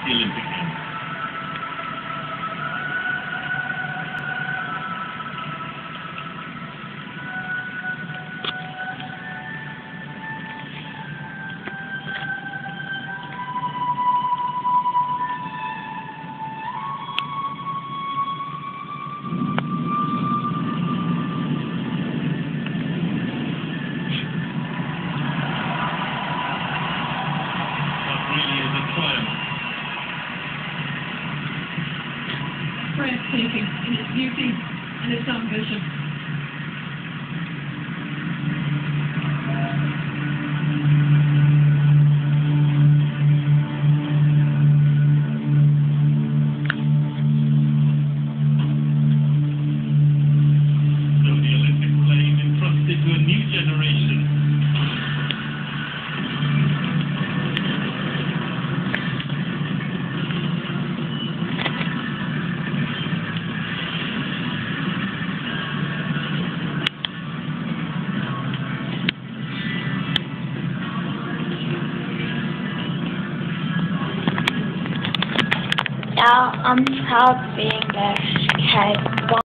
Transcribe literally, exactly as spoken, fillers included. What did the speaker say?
the Olympic Games. Breathtaking in its beauty and its ambition. So the Olympic flame entrusted to a new generation. Yeah, I'm proud being there. Okay.